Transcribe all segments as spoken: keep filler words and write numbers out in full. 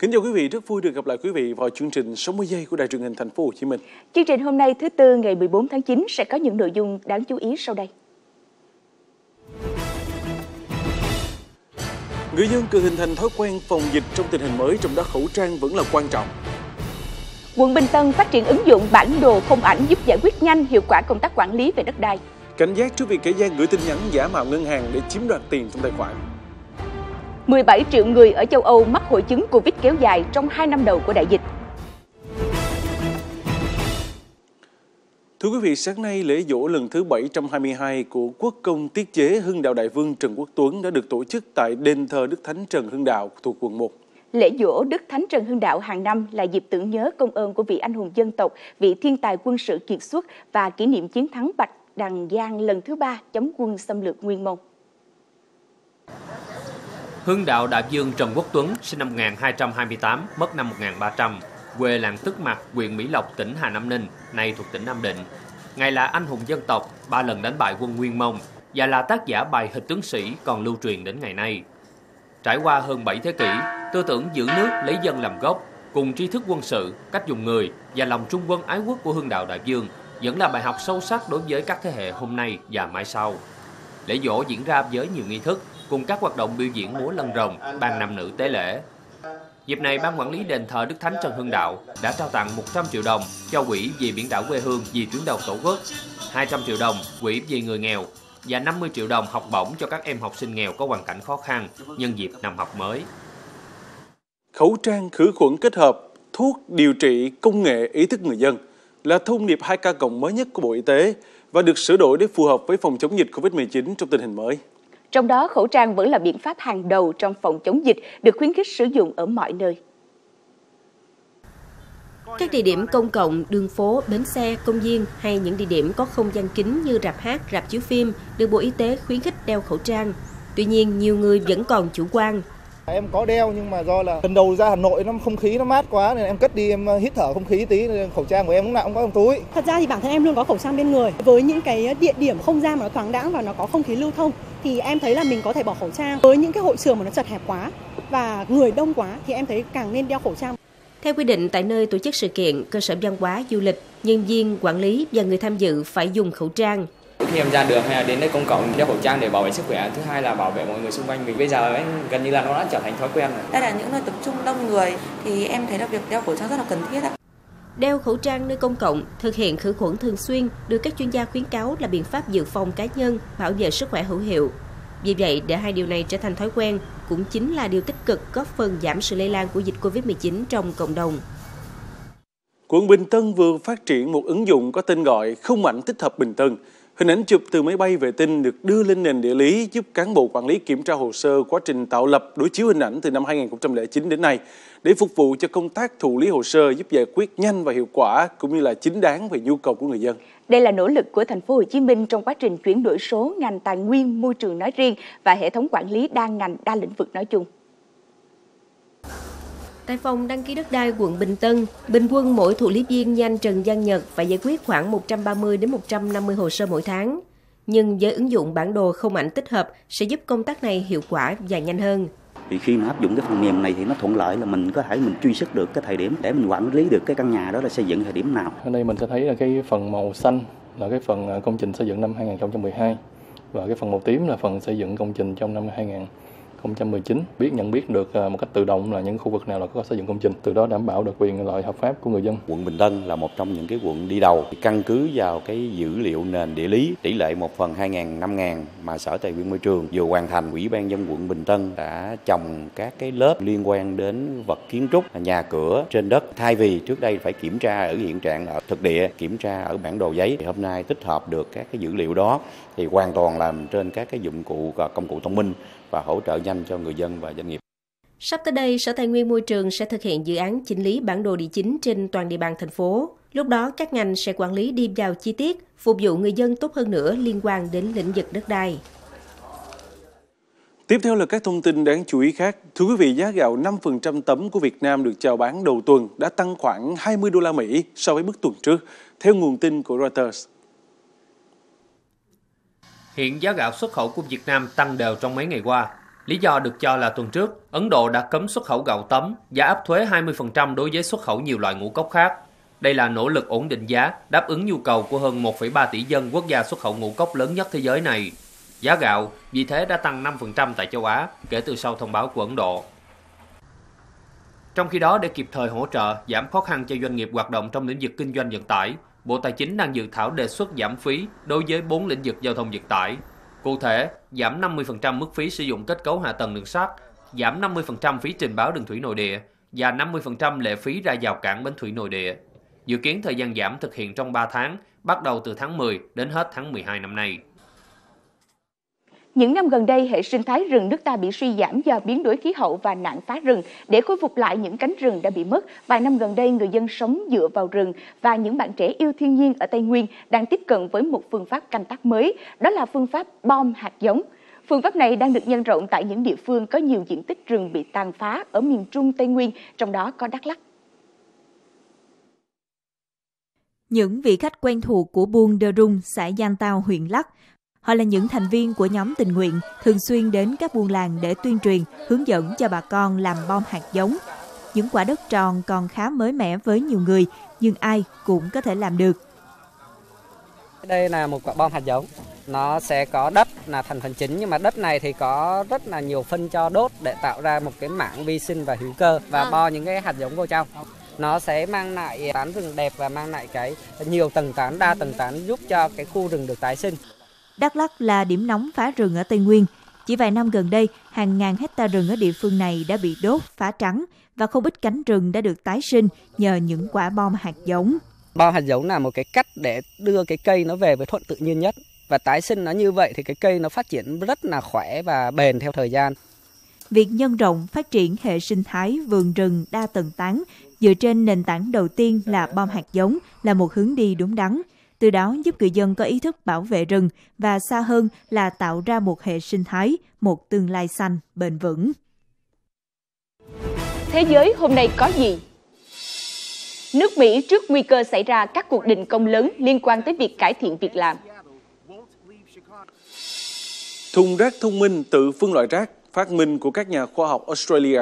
Kính chào quý vị, rất vui được gặp lại quý vị vào chương trình sáu mươi giây của Đài Truyền hình Thành phố Hồ Chí Minh. Chương trình hôm nay thứ Tư ngày mười bốn tháng chín sẽ có những nội dung đáng chú ý sau đây. Người dân cần hình thành thói quen phòng dịch trong tình hình mới, trong đó khẩu trang vẫn là quan trọng. Quận Bình Tân phát triển ứng dụng bản đồ không ảnh giúp giải quyết nhanh, hiệu quả công tác quản lý về đất đai. Cảnh giác trước việc kẻ gian gửi tin nhắn giả mạo ngân hàng để chiếm đoạt tiền trong tài khoản. mười bảy triệu người ở châu Âu mắc hội chứng Covid kéo dài trong hai năm đầu của đại dịch. Thưa quý vị, sáng nay lễ giỗ lần thứ bảy trăm hai mươi hai của Quốc công Tiết chế Hưng Đạo Đại Vương Trần Quốc Tuấn đã được tổ chức tại đền thờ Đức Thánh Trần Hưng Đạo thuộc quận một. Lễ giỗ Đức Thánh Trần Hưng Đạo hàng năm là dịp tưởng nhớ công ơn của vị anh hùng dân tộc, vị thiên tài quân sự kiệt xuất và kỷ niệm chiến thắng Bạch Đằng Giang lần thứ ba chống quân xâm lược Nguyên Mông. Hưng Đạo Đại Vương Trần Quốc Tuấn sinh năm một nghìn hai trăm hai mươi tám, mất năm một nghìn ba trăm, quê làng Tức Mặc, huyện Mỹ Lộc, tỉnh Hà Nam Ninh, nay thuộc tỉnh Nam Định. Ngài là anh hùng dân tộc, ba lần đánh bại quân Nguyên Mông và là tác giả bài Hịch Tướng Sĩ còn lưu truyền đến ngày nay. Trải qua hơn bảy thế kỷ, tư tưởng giữ nước lấy dân làm gốc, cùng tri thức quân sự, cách dùng người và lòng trung quân ái quốc của Hưng Đạo Đại Vương vẫn là bài học sâu sắc đối với các thế hệ hôm nay và mai sau. Lễ giỗ diễn ra với nhiều nghi thức, cùng các hoạt động biểu diễn múa lân rồng, ban nam nữ tế lễ. Dịp này, Ban quản lý đền thờ Đức Thánh Trần Hưng Đạo đã trao tặng một trăm triệu đồng cho quỹ vì biển đảo quê hương vì tuyến đầu Tổ quốc, hai trăm triệu đồng quỹ vì người nghèo và năm mươi triệu đồng học bổng cho các em học sinh nghèo có hoàn cảnh khó khăn nhân dịp năm học mới. Khẩu trang khử khuẩn kết hợp thuốc điều trị công nghệ ý thức người dân là thông điệp hai K cộng mới nhất của Bộ Y tế và được sửa đổi để phù hợp với phòng chống dịch Covid mười chín trong tình hình mới. Trong đó, khẩu trang vẫn là biện pháp hàng đầu trong phòng chống dịch, được khuyến khích sử dụng ở mọi nơi. Các địa điểm công cộng, đường phố, bến xe, công viên hay những địa điểm có không gian kín như rạp hát, rạp chiếu phim được Bộ Y tế khuyến khích đeo khẩu trang. Tuy nhiên, nhiều người vẫn còn chủ quan. Em có đeo nhưng mà do là lần đầu ra Hà Nội nó không khí nó mát quá nên em cất đi, em hít thở không khí tí nên khẩu trang của em lúc nào cũng có trong túi. Thật ra thì bản thân em luôn có khẩu trang bên người. Với những cái địa điểm không gian mà nó thoáng đãng và nó có không khí lưu thông thì em thấy là mình có thể bỏ khẩu trang. Với những cái hội trường mà nó chật hẹp quá và người đông quá thì em thấy càng nên đeo khẩu trang. Theo quy định, tại nơi tổ chức sự kiện, cơ sở văn hóa, du lịch, nhân viên, quản lý và người tham dự phải dùng khẩu trang. Khi em ra đường hay là đến nơi công cộng đeo khẩu trang để bảo vệ sức khỏe, thứ hai là bảo vệ mọi người xung quanh mình. Bây giờ ấy, gần như là nó đã trở thành thói quen rồi. Đây là những nơi tập trung đông người thì em thấy là việc đeo khẩu trang rất là cần thiết ạ. Đeo khẩu trang nơi công cộng, thực hiện khử khuẩn thường xuyên được các chuyên gia khuyến cáo là biện pháp dự phòng cá nhân, bảo vệ sức khỏe hữu hiệu. Vì vậy, để hai điều này trở thành thói quen cũng chính là điều tích cực góp phần giảm sự lây lan của dịch Covid mười chín trong cộng đồng. Quận Bình Tân vừa phát triển một ứng dụng có tên gọi Không ảnh tích hợp Bình Tân. Hình ảnh chụp từ máy bay vệ tinh được đưa lên nền địa lý giúp cán bộ quản lý kiểm tra hồ sơ quá trình tạo lập đối chiếu hình ảnh từ năm hai nghìn không trăm lẻ chín đến nay để phục vụ cho công tác thụ lý hồ sơ, giúp giải quyết nhanh và hiệu quả cũng như là chính đáng về nhu cầu của người dân. Đây là nỗ lực của Thành phố Hồ Chí Minh trong quá trình chuyển đổi số ngành tài nguyên môi trường nói riêng và hệ thống quản lý đa ngành đa lĩnh vực nói chung. Tại phòng đăng ký đất đai quận Bình Tân, bình quân mỗi thụ lý viên nhanh Trần Văn Nhật phải giải quyết khoảng một trăm ba mươi đến một trăm năm mươi hồ sơ mỗi tháng. Nhưng với ứng dụng bản đồ không ảnh tích hợp sẽ giúp công tác này hiệu quả và nhanh hơn. Thì khi mà áp dụng cái phần mềm này thì nó thuận lợi là mình có thể mình truy xuất được cái thời điểm để mình quản lý được cái căn nhà đó là xây dựng thời điểm nào. Ở đây mình sẽ thấy là cái phần màu xanh là cái phần công trình xây dựng năm hai nghìn không trăm mười hai và cái phần màu tím là phần xây dựng công trình trong năm hai nghìn không trăm mười chín. Biết nhận biết được một cách tự động là những khu vực nào là có xây dựng công trình, từ đó đảm bảo được quyền lợi hợp pháp của người dân. Quận Bình Tân là một trong những cái quận đi đầu, căn cứ vào cái dữ liệu nền địa lý tỷ lệ một phần hai nghìn năm nghìn mà Sở Tài nguyên Môi trường vừa hoàn thành. Ủy ban nhân dân quận Bình Tân đã trồng các cái lớp liên quan đến vật kiến trúc, nhà cửa trên đất, thay vì trước đây phải kiểm tra ở hiện trạng ở thực địa, kiểm tra ở bản đồ giấy, thì hôm nay tích hợp được các cái dữ liệu đó thì hoàn toàn làm trên các cái dụng cụ công cụ thông minh và hỗ trợ nhanh cho người dân và doanh nghiệp. Sắp tới đây, Sở Tài nguyên Môi trường sẽ thực hiện dự án chỉnh lý bản đồ địa chính trên toàn địa bàn thành phố. Lúc đó, các ngành sẽ quản lý đi vào chi tiết, phục vụ người dân tốt hơn nữa liên quan đến lĩnh vực đất đai. Tiếp theo là các thông tin đáng chú ý khác. Thưa quý vị, giá gạo năm phần trăm tấm của Việt Nam được chào bán đầu tuần đã tăng khoảng hai mươi đô la Mỹ so với mức tuần trước, theo nguồn tin của Reuters. Hiện giá gạo xuất khẩu của Việt Nam tăng đều trong mấy ngày qua. Lý do được cho là tuần trước, Ấn Độ đã cấm xuất khẩu gạo tấm và áp thuế hai mươi phần trăm đối với xuất khẩu nhiều loại ngũ cốc khác. Đây là nỗ lực ổn định giá, đáp ứng nhu cầu của hơn một phẩy ba tỷ dân quốc gia xuất khẩu ngũ cốc lớn nhất thế giới này. Giá gạo vì thế đã tăng năm phần trăm tại châu Á kể từ sau thông báo của Ấn Độ. Trong khi đó, để kịp thời hỗ trợ, giảm khó khăn cho doanh nghiệp hoạt động trong lĩnh vực kinh doanh vận tải, Bộ Tài chính đang dự thảo đề xuất giảm phí đối với bốn lĩnh vực giao thông vận tải. Cụ thể, giảm năm mươi phần trăm mức phí sử dụng kết cấu hạ tầng đường sắt, giảm năm mươi phần trăm phí trình báo đường thủy nội địa và năm mươi phần trăm lệ phí ra vào cảng bến thủy nội địa. Dự kiến thời gian giảm thực hiện trong ba tháng, bắt đầu từ tháng mười đến hết tháng mười hai năm nay. Những năm gần đây, hệ sinh thái rừng nước ta bị suy giảm do biến đổi khí hậu và nạn phá rừng. Để khôi phục lại những cánh rừng đã bị mất, vài năm gần đây người dân sống dựa vào rừng và những bạn trẻ yêu thiên nhiên ở Tây Nguyên đang tiếp cận với một phương pháp canh tác mới, đó là phương pháp bom hạt giống. Phương pháp này đang được nhân rộng tại những địa phương có nhiều diện tích rừng bị tàn phá ở miền Trung Tây Nguyên, trong đó có Đắk Lắk. Những vị khách quen thuộc của buôn Đơ Rung, xã Giang Tao, huyện Lắk. Họ là những thành viên của nhóm tình nguyện, thường xuyên đến các buôn làng để tuyên truyền, hướng dẫn cho bà con làm bom hạt giống. Những quả đất tròn còn khá mới mẻ với nhiều người, nhưng ai cũng có thể làm được. Đây là một quả bom hạt giống. Nó sẽ có đất là thành phần chính, nhưng mà đất này thì có rất là nhiều phân cho đốt để tạo ra một cái mảng vi sinh và hữu cơ và bo những cái hạt giống vào trong. Nó sẽ mang lại tán rừng đẹp và mang lại cái nhiều tầng tán, đa tầng tán, giúp cho cái khu rừng được tái sinh. Đắk Lắk là điểm nóng phá rừng ở Tây Nguyên. Chỉ vài năm gần đây, hàng ngàn hecta rừng ở địa phương này đã bị đốt, phá trắng và không ít cánh rừng đã được tái sinh nhờ những quả bom hạt giống. Bom hạt giống là một cái cách để đưa cái cây nó về với thuận tự nhiên nhất. Và tái sinh nó như vậy thì cái cây nó phát triển rất là khỏe và bền theo thời gian. Việc nhân rộng phát triển hệ sinh thái vườn rừng đa tầng tán dựa trên nền tảng đầu tiên là bom hạt giống là một hướng đi đúng đắn. Từ đó giúp người dân có ý thức bảo vệ rừng và xa hơn là tạo ra một hệ sinh thái, một tương lai xanh, bền vững. Thế giới hôm nay có gì? Nước Mỹ trước nguy cơ xảy ra các cuộc đình công lớn liên quan tới việc cải thiện việc làm. Thùng rác thông minh tự phân loại rác, phát minh của các nhà khoa học Australia.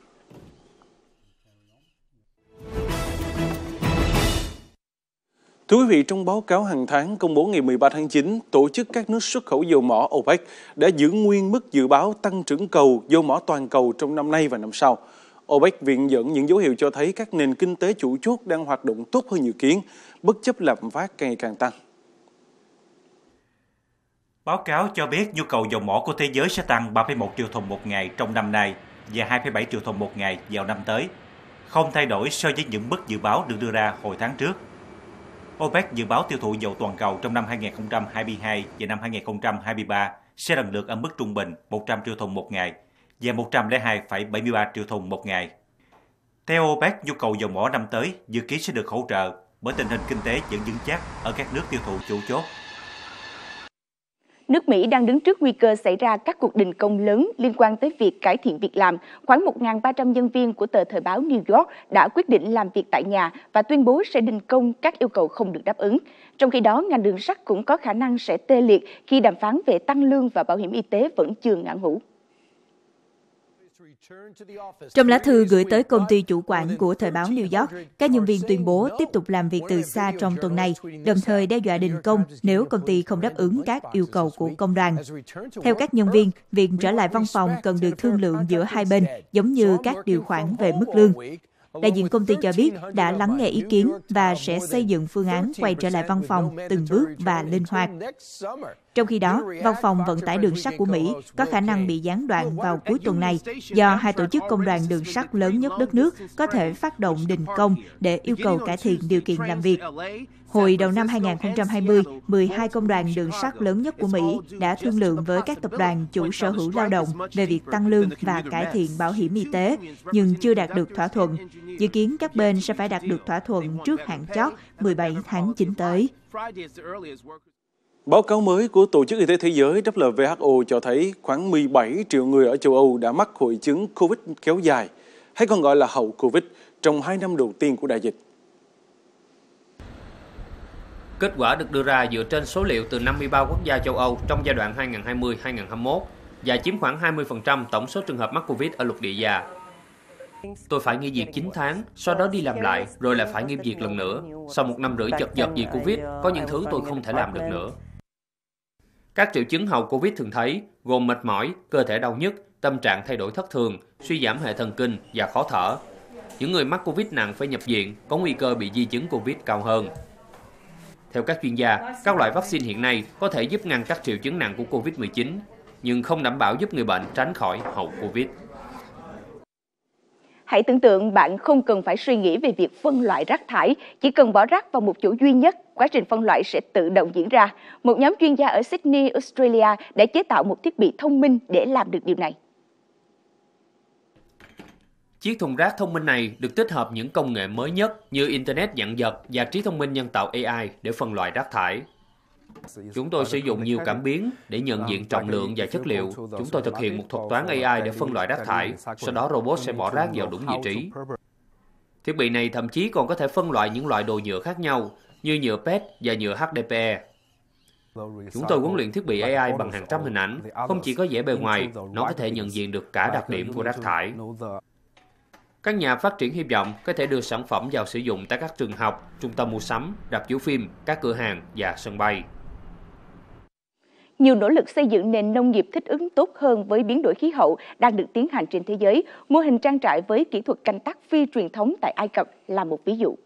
Thưa quý vị, trong báo cáo hàng tháng công bố ngày mười ba tháng chín, tổ chức các nước xuất khẩu dầu mỏ OPEC đã giữ nguyên mức dự báo tăng trưởng cầu dầu mỏ toàn cầu trong năm nay và năm sau. OPEC viện dẫn những dấu hiệu cho thấy các nền kinh tế chủ chốt đang hoạt động tốt hơn dự kiến, bất chấp lạm phát ngày càng tăng. Báo cáo cho biết nhu cầu dầu mỏ của thế giới sẽ tăng ba phẩy một triệu thùng một ngày trong năm nay và hai phẩy bảy triệu thùng một ngày vào năm tới, không thay đổi so với những mức dự báo được đưa ra hồi tháng trước. OPEC dự báo tiêu thụ dầu toàn cầu trong năm hai nghìn không trăm hai mươi hai và năm hai nghìn không trăm hai mươi ba sẽ lần lượt ở mức trung bình một trăm triệu thùng một ngày và một trăm lẻ hai phẩy bảy mươi ba triệu thùng một ngày. Theo OPEC, nhu cầu dầu mỏ năm tới dự kiến sẽ được hỗ trợ bởi tình hình kinh tế vẫn vững chắc ở các nước tiêu thụ chủ chốt. Nước Mỹ đang đứng trước nguy cơ xảy ra các cuộc đình công lớn liên quan tới việc cải thiện việc làm. Khoảng một nghìn ba trăm nhân viên của tờ thời báo New York đã quyết định làm việc tại nhà và tuyên bố sẽ đình công các yêu cầu không được đáp ứng. Trong khi đó, ngành đường sắt cũng có khả năng sẽ tê liệt khi đàm phán về tăng lương và bảo hiểm y tế vẫn chưa ngã ngũ. Trong lá thư gửi tới công ty chủ quản của thời báo New York, các nhân viên tuyên bố tiếp tục làm việc từ xa trong tuần này, đồng thời đe dọa đình công nếu công ty không đáp ứng các yêu cầu của công đoàn. Theo các nhân viên, việc trở lại văn phòng cần được thương lượng giữa hai bên, giống như các điều khoản về mức lương. Đại diện công ty cho biết đã lắng nghe ý kiến và sẽ xây dựng phương án quay trở lại văn phòng từng bước và linh hoạt. Trong khi đó, văn phòng vận tải đường sắt của Mỹ có khả năng bị gián đoạn vào cuối tuần này do hai tổ chức công đoàn đường sắt lớn nhất đất nước có thể phát động đình công để yêu cầu cải thiện điều kiện làm việc. Hồi đầu năm hai nghìn không trăm hai mươi, mười hai công đoàn đường sắt lớn nhất của Mỹ đã thương lượng với các tập đoàn chủ sở hữu lao động về việc tăng lương và cải thiện bảo hiểm y tế, nhưng chưa đạt được thỏa thuận. Dự kiến các bên sẽ phải đạt được thỏa thuận trước hạn chót mười bảy tháng chín tới. Báo cáo mới của Tổ chức Y tế Thế giới W H O cho thấy khoảng mười bảy triệu người ở châu Âu đã mắc hội chứng Covid kéo dài, hay còn gọi là hậu Covid, trong hai năm đầu tiên của đại dịch. Kết quả được đưa ra dựa trên số liệu từ năm mươi ba quốc gia châu Âu trong giai đoạn hai nghìn không trăm hai mươi đến hai nghìn không trăm hai mươi mốt. và chiếm khoảng hai mươi phần trăm tổng số trường hợp mắc Covid ở lục địa già. Tôi phải nghỉ việc chín tháng, sau đó đi làm lại, rồi lại phải nghỉ việc lần nữa. Sau một năm rưỡi chật vật vì Covid, có những thứ tôi không thể làm được nữa. Các triệu chứng hậu Covid thường thấy gồm mệt mỏi, cơ thể đau nhức, tâm trạng thay đổi thất thường, suy giảm hệ thần kinh và khó thở. Những người mắc Covid nặng phải nhập viện, có nguy cơ bị di chứng Covid cao hơn. Theo các chuyên gia, các loại vaccine hiện nay có thể giúp ngăn các triệu chứng nặng của Covid mười chín, nhưng không đảm bảo giúp người bệnh tránh khỏi hậu Covid. Hãy tưởng tượng bạn không cần phải suy nghĩ về việc phân loại rác thải, chỉ cần bỏ rác vào một chỗ duy nhất, quá trình phân loại sẽ tự động diễn ra. Một nhóm chuyên gia ở Sydney, Australia đã chế tạo một thiết bị thông minh để làm được điều này. Chiếc thùng rác thông minh này được tích hợp những công nghệ mới nhất như Internet dạng vật và trí thông minh nhân tạo A I để phân loại rác thải. Chúng tôi sử dụng nhiều cảm biến để nhận diện trọng lượng và chất liệu. Chúng tôi thực hiện một thuật toán A I để phân loại rác thải, sau đó robot sẽ bỏ rác vào đúng vị trí. Thiết bị này thậm chí còn có thể phân loại những loại đồ nhựa khác nhau như nhựa pê e tê và nhựa H D P E. Chúng tôi huấn luyện thiết bị A I bằng hàng trăm hình ảnh, không chỉ có vẻ bề ngoài, nó có thể nhận diện được cả đặc điểm của rác thải. Các nhà phát triển hy vọng có thể đưa sản phẩm vào sử dụng tại các trường học, trung tâm mua sắm, rạp chiếu phim, các cửa hàng và sân bay. Nhiều nỗ lực xây dựng nền nông nghiệp thích ứng tốt hơn với biến đổi khí hậu đang được tiến hành trên thế giới. Mô hình trang trại với kỹ thuật canh tác phi truyền thống tại Ai Cập là một ví dụ.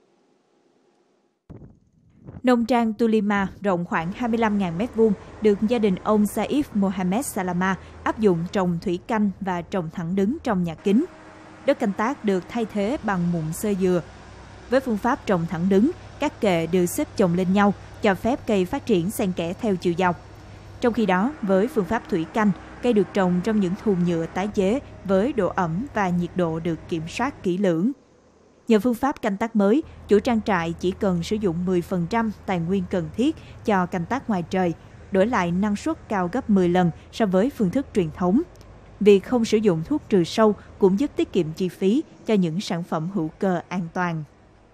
Nông trang Tulima rộng khoảng hai mươi lăm nghìn mét vuông được gia đình ông Saif Mohammed Salama áp dụng trồng thủy canh và trồng thẳng đứng trong nhà kính. Đất canh tác được thay thế bằng mụn xơ dừa. Với phương pháp trồng thẳng đứng, các kệ được xếp chồng lên nhau, cho phép cây phát triển xen kẽ theo chiều dọc. Trong khi đó, với phương pháp thủy canh, cây được trồng trong những thùng nhựa tái chế với độ ẩm và nhiệt độ được kiểm soát kỹ lưỡng. Nhờ phương pháp canh tác mới, chủ trang trại chỉ cần sử dụng mười phần trăm tài nguyên cần thiết cho canh tác ngoài trời, đổi lại năng suất cao gấp mười lần so với phương thức truyền thống. Việc không sử dụng thuốc trừ sâu cũng giúp tiết kiệm chi phí cho những sản phẩm hữu cơ an toàn.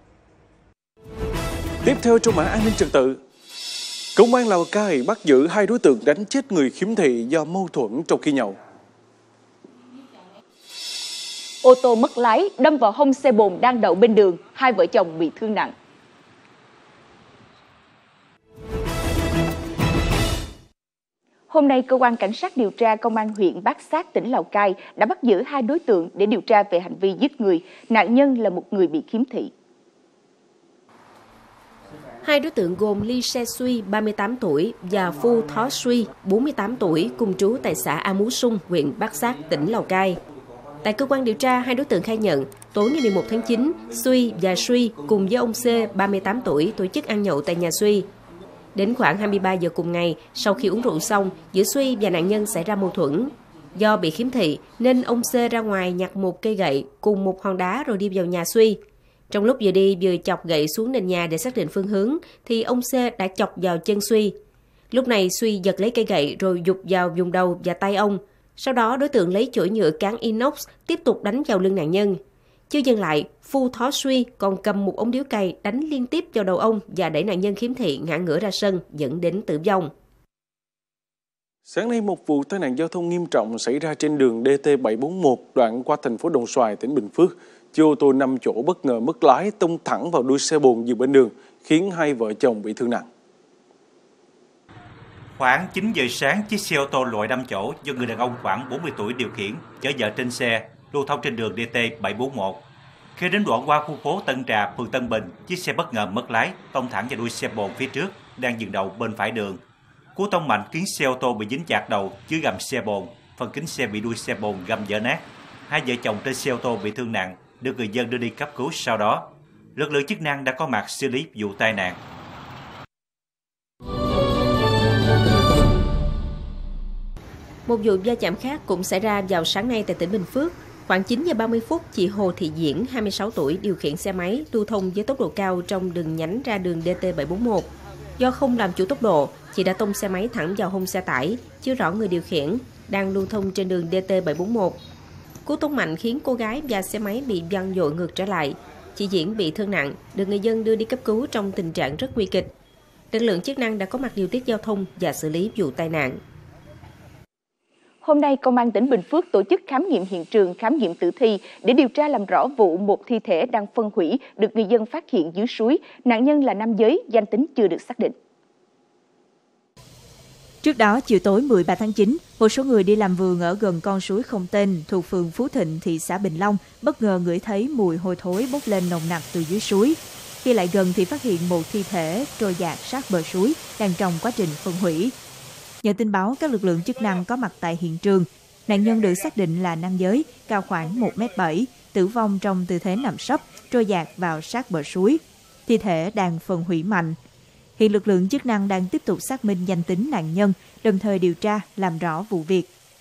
Tiếp theo trong mã an ninh trật tự, Công an Lào Cai bắt giữ hai đối tượng đánh chết người khiếm thị do mâu thuẫn trong khi nhậu. Ô tô mất lái đâm vào hông xe bồn đang đậu bên đường, hai vợ chồng bị thương nặng. Hôm nay, Cơ quan Cảnh sát điều tra Công an huyện Bát Sát, tỉnh Lào Cai đã bắt giữ hai đối tượng để điều tra về hành vi giết người. Nạn nhân là một người bị khiếm thị. Hai đối tượng gồm Ly Se Suy, ba mươi tám tuổi, và Phu Thó Suy, bốn mươi tám tuổi, cùng trú tại xã A Mú Sung, huyện Bát Sát, tỉnh Lào Cai. Tại cơ quan điều tra, hai đối tượng khai nhận, tối ngày mười một tháng chín, Suy và Suy cùng với ông C, ba mươi tám tuổi, tổ chức ăn nhậu tại nhà Suy. Đến khoảng hai mươi ba giờ cùng ngày, sau khi uống rượu xong, giữa Suy và nạn nhân xảy ra mâu thuẫn. Do bị khiếm thị, nên ông C ra ngoài nhặt một cây gậy cùng một hòn đá rồi đi vào nhà Suy. Trong lúc vừa đi vừa chọc gậy xuống nền nhà để xác định phương hướng, thì ông C đã chọc vào chân Suy. Lúc này Suy giật lấy cây gậy rồi giục vào vùng đầu và tay ông. Sau đó đối tượng lấy chổi nhựa cán inox tiếp tục đánh vào lưng nạn nhân. Chưa dừng lại, Phu Thó Suy còn cầm một ống điếu cày đánh liên tiếp vào đầu ông và đẩy nạn nhân khiếm thị ngã ngửa ra sân, dẫn đến tử vong. Sáng nay, một vụ tai nạn giao thông nghiêm trọng xảy ra trên đường D T bảy bốn một đoạn qua thành phố Đồng Xoài, tỉnh Bình Phước. Chiếc ô tô năm chỗ bất ngờ mất lái tông thẳng vào đuôi xe bồn dừng bên đường, khiến hai vợ chồng bị thương nặng. Khoảng chín giờ sáng, chiếc xe ô tô loại năm chỗ do người đàn ông khoảng bốn mươi tuổi điều khiển, chở vợ trên xe, lưu thông trên đường D T bảy bốn một. Khi đến đoạn qua khu phố Tân Trà, phường Tân Bình, chiếc xe bất ngờ mất lái, tông thẳng vào đuôi xe bồn phía trước, đang dừng đậu bên phải đường. Cú tông mạnh khiến xe ô tô bị dính chặt đầu dưới gầm xe bồn, phần kính xe bị đuôi xe bồn găm vỡ nát. Hai vợ chồng trên xe ô tô bị thương nặng, được người dân đưa đi cấp cứu sau đó. Lực lượng chức năng đã có mặt xử lý vụ tai nạn. Một vụ va chạm khác cũng xảy ra vào sáng nay tại tỉnh Bình Phước. Khoảng chín giờ ba mươi phút, chị Hồ Thị Diễn, hai mươi sáu tuổi, điều khiển xe máy lưu thông với tốc độ cao trong đường nhánh ra đường D T bảy bốn một. Do không làm chủ tốc độ, chị đã tông xe máy thẳng vào hông xe tải, chưa rõ người điều khiển, đang lưu thông trên đường D T bảy bốn một. Cú tông mạnh khiến cô gái và xe máy bị văng dội ngược trở lại. Chị Diễn bị thương nặng, được người dân đưa đi cấp cứu trong tình trạng rất nguy kịch. Lực lượng chức năng đã có mặt điều tiết giao thông và xử lý vụ tai nạn. Hôm nay, Công an tỉnh Bình Phước tổ chức khám nghiệm hiện trường, khám nghiệm tử thi để điều tra làm rõ vụ một thi thể đang phân hủy được người dân phát hiện dưới suối. Nạn nhân là nam giới, danh tính chưa được xác định. Trước đó, chiều tối mười ba tháng chín, một số người đi làm vườn ở gần con suối không tên thuộc phường Phú Thịnh, thị xã Bình Long bất ngờ ngửi thấy mùi hôi thối bốc lên nồng nặc từ dưới suối. Khi lại gần thì phát hiện một thi thể trôi dạt sát bờ suối đang trong quá trình phân hủy. Nhận tin báo, các lực lượng chức năng có mặt tại hiện trường. Nạn nhân được xác định là nam giới, cao khoảng một mét bảy, tử vong trong tư thế nằm sấp, trôi dạt vào sát bờ suối. Thi thể đang phân hủy mạnh. Hiện lực lượng chức năng đang tiếp tục xác minh danh tính nạn nhân, đồng thời điều tra, làm rõ vụ việc.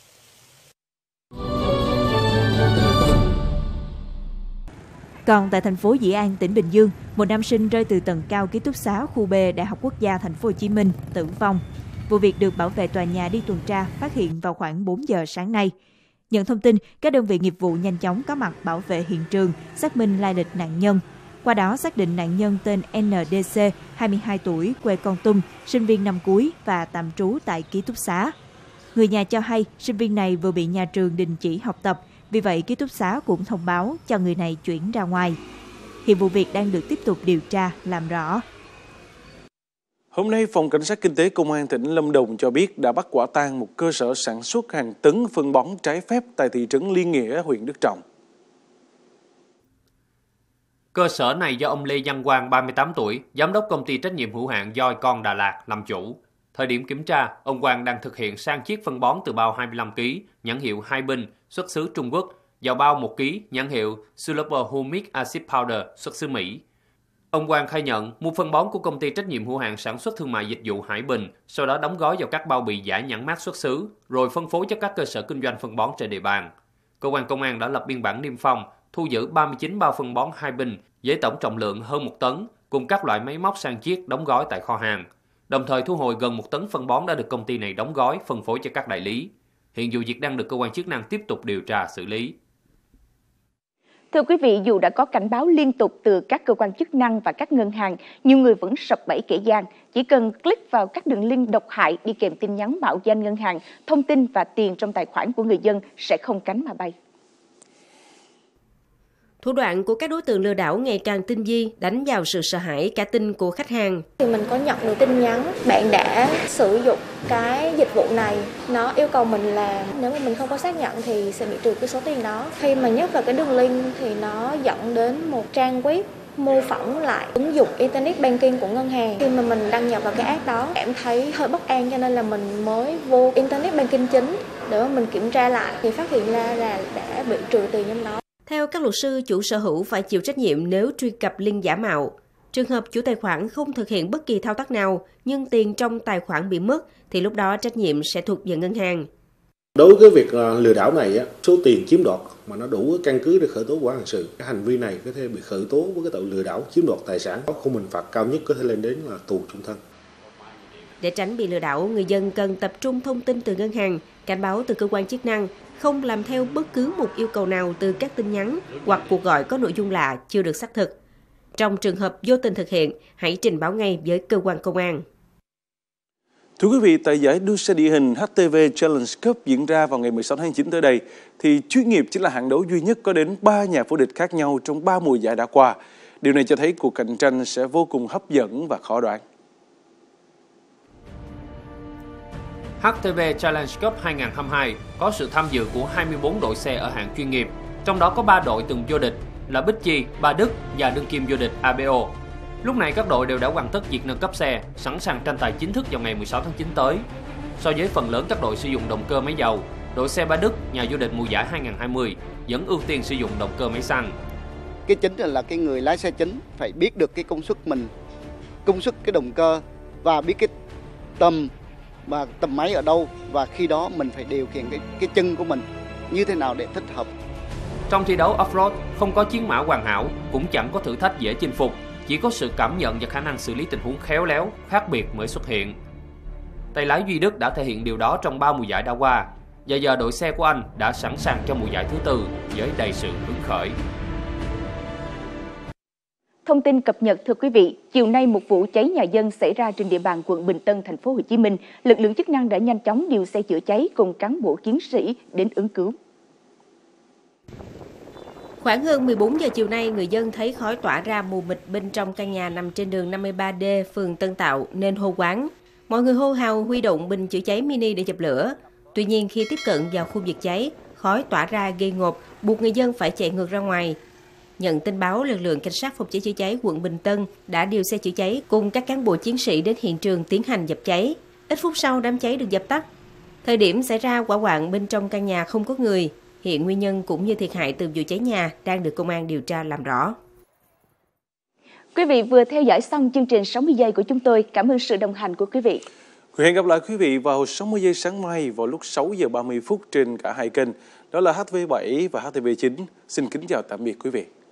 Còn tại thành phố Dĩ An, tỉnh Bình Dương, một nam sinh rơi từ tầng cao ký túc xá khu B Đại học Quốc gia Thành phố Hồ Chí Minh tử vong. Vụ việc được bảo vệ tòa nhà đi tuần tra phát hiện vào khoảng bốn giờ sáng nay. Nhận thông tin, các đơn vị nghiệp vụ nhanh chóng có mặt bảo vệ hiện trường, xác minh lai lịch nạn nhân. Qua đó xác định nạn nhân tên en đê xê, hai mươi hai tuổi, quê Kon Tum, sinh viên năm cuối và tạm trú tại ký túc xá. Người nhà cho hay sinh viên này vừa bị nhà trường đình chỉ học tập, vì vậy ký túc xá cũng thông báo cho người này chuyển ra ngoài. Hiện vụ việc đang được tiếp tục điều tra, làm rõ. Hôm nay, Phòng Cảnh sát Kinh tế Công an tỉnh Lâm Đồng cho biết đã bắt quả tang một cơ sở sản xuất hàng tấn phân bón trái phép tại thị trấn Liên Nghĩa, huyện Đức Trọng. Cơ sở này do ông Lê Văn Quang, ba mươi tám tuổi, giám đốc công ty trách nhiệm hữu hạn Voi Con Đà Lạt làm chủ. Thời điểm kiểm tra, ông Quang đang thực hiện sang chiết phân bón từ bao hai mươi lăm ki lô gam, nhãn hiệu Hai Bình, xuất xứ Trung Quốc, vào bao một ki lô gam, nhãn hiệu Super Humic Acid Powder, xuất xứ Mỹ. Ông Quang khai nhận mua phân bón của công ty trách nhiệm hữu hạn sản xuất thương mại dịch vụ Hải Bình, sau đó đóng gói vào các bao bì giả nhãn mác xuất xứ, rồi phân phối cho các cơ sở kinh doanh phân bón trên địa bàn. Cơ quan công an đã lập biên bản niêm phong, thu giữ ba mươi chín bao phân bón Hai Bình với tổng trọng lượng hơn một tấn, cùng các loại máy móc sang chiết đóng gói tại kho hàng. Đồng thời thu hồi gần một tấn phân bón đã được công ty này đóng gói, phân phối cho các đại lý. Hiện vụ việc đang được cơ quan chức năng tiếp tục điều tra xử lý. Thưa quý vị, dù đã có cảnh báo liên tục từ các cơ quan chức năng và các ngân hàng, nhiều người vẫn sập bẫy kẻ gian. Chỉ cần click vào các đường link độc hại đi kèm tin nhắn mạo danh ngân hàng, thông tin và tiền trong tài khoản của người dân sẽ không cánh mà bay. Thủ đoạn của các đối tượng lừa đảo ngày càng tinh vi, đánh vào sự sợ hãi cả tin của khách hàng. Thì mình có nhận được tin nhắn bạn đã sử dụng cái dịch vụ này, nó yêu cầu mình là nếu mà mình không có xác nhận thì sẽ bị trừ cái số tiền đó. Khi mà nhấp vào cái đường link thì nó dẫn đến một trang web mô phỏng lại ứng dụng Internet Banking của ngân hàng. Khi mà mình đăng nhập vào cái app đó, em thấy hơi bất an cho nên là mình mới vô Internet Banking chính để mà mình kiểm tra lại thì phát hiện ra là đã bị trừ tiền trong đó. Theo các luật sư, chủ sở hữu phải chịu trách nhiệm nếu truy cập link giả mạo. Trường hợp chủ tài khoản không thực hiện bất kỳ thao tác nào, nhưng tiền trong tài khoản bị mất, thì lúc đó trách nhiệm sẽ thuộc về ngân hàng. Đối với việc lừa đảo này, số tiền chiếm đoạt mà nó đủ căn cứ để khởi tố vụ án hình sự. Cái hành vi này có thể bị khởi tố với cái tội lừa đảo chiếm đoạt tài sản, có khung hình phạt cao nhất có thể lên đến là tù chung thân. Để tránh bị lừa đảo, người dân cần tập trung thông tin từ ngân hàng, cảnh báo từ cơ quan chức năng, không làm theo bất cứ một yêu cầu nào từ các tin nhắn hoặc cuộc gọi có nội dung lạ chưa được xác thực. Trong trường hợp vô tình thực hiện, hãy trình báo ngay với cơ quan công an. Thưa quý vị, tại giải đua xe địa hình hát tê vê Challenge Cup diễn ra vào ngày mười sáu tháng chín tới đây, thì chuyên nghiệp chính là hạng đấu duy nhất có đến ba nhà vô địch khác nhau trong ba mùa giải đã qua. Điều này cho thấy cuộc cạnh tranh sẽ vô cùng hấp dẫn và khó đoán. hát tê vê Challenge Cup hai không hai hai có sự tham dự của hai mươi bốn đội xe ở hạng chuyên nghiệp, trong đó có ba đội từng vô địch là Bích Chi, Ba Đức và đương kim vô địch a bê ô. Lúc này các đội đều đã hoàn tất việc nâng cấp xe, sẵn sàng tranh tài chính thức vào ngày mười sáu tháng chín tới. So với phần lớn các đội sử dụng động cơ máy dầu, đội xe Ba Đức, nhà vô địch mùa giải hai không hai không, vẫn ưu tiên sử dụng động cơ máy xăng. Cái chính là cái người lái xe chính phải biết được cái công suất mình, công suất cái động cơ và biết cái tầm và tầm máy ở đâu, và khi đó mình phải điều khiển cái, cái chân của mình như thế nào để thích hợp. Trong thi đấu off-road, không có chiến mã hoàn hảo, cũng chẳng có thử thách dễ chinh phục, chỉ có sự cảm nhận và khả năng xử lý tình huống khéo léo, khác biệt mới xuất hiện. Tay lái Duy Đức đã thể hiện điều đó trong ba mùa giải đã qua, và giờ đội xe của anh đã sẵn sàng cho mùa giải thứ tư với đầy sự hứng khởi. Thông tin cập nhật thưa quý vị, chiều nay một vụ cháy nhà dân xảy ra trên địa bàn quận Bình Tân, thành phố Hồ Chí Minh. Lực lượng chức năng đã nhanh chóng điều xe chữa cháy cùng cán bộ chiến sĩ đến ứng cứu. Khoảng hơn mười bốn giờ chiều nay, người dân thấy khói tỏa ra mù mịt bên trong căn nhà nằm trên đường năm mươi ba D, phường Tân Tạo nên hô hoáng. Mọi người hô hào huy động bình chữa cháy mini để dập lửa. Tuy nhiên khi tiếp cận vào khu vực cháy, khói tỏa ra gây ngộp, buộc người dân phải chạy ngược ra ngoài. Nhận tin báo, lực lượng cảnh sát phòng cháy chữa cháy quận Bình Tân đã điều xe chữa cháy cùng các cán bộ chiến sĩ đến hiện trường tiến hành dập cháy. Ít phút sau, đám cháy được dập tắt. Thời điểm xảy ra hỏa hoạn bên trong căn nhà không có người. Hiện nguyên nhân cũng như thiệt hại từ vụ cháy nhà đang được công an điều tra làm rõ. Quý vị vừa theo dõi xong chương trình sáu mươi giây của chúng tôi. Cảm ơn sự đồng hành của quý vị. Hẹn gặp lại quý vị vào sáu mươi giây sáng mai vào lúc sáu giờ ba mươi phút trên cả hai kênh. Đó là H T V bảy và H T V chín. Xin kính chào tạm biệt quý vị.